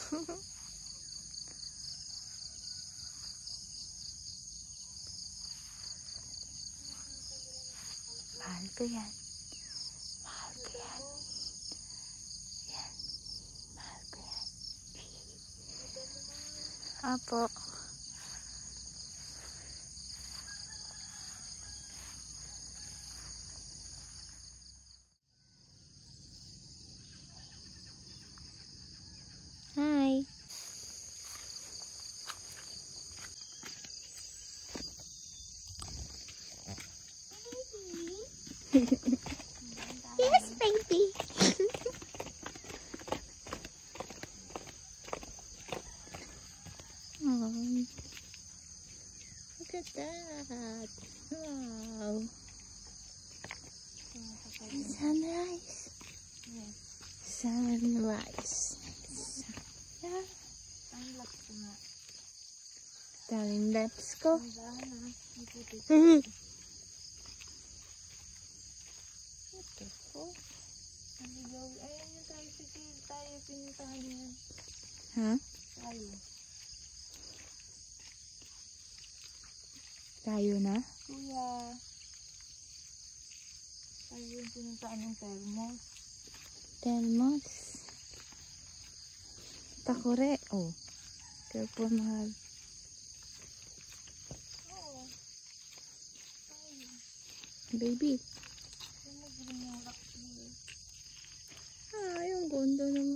Mahal ko yan. Mahal ko yan. Yan. Mahal ko yan. Apo. Hi. Yes, baby. Oh, look at that. Wow. Sunrise. Yes. Sunrise. Yeah. Ang lakas nga. Darling, let's go. Ang daan na. What the fuck? Naligaw. Ayun yung tricycle. Tayo pinuntahan yan. Ha? Tayo. Tayo na? Kuya. Tayo yung pinuntahan ng thermos. Telmos. Takore. Oh. Careful, mahal. Oo. Tayo. Baby. Yung nag-green yung rock. Ah, yung ganda naman.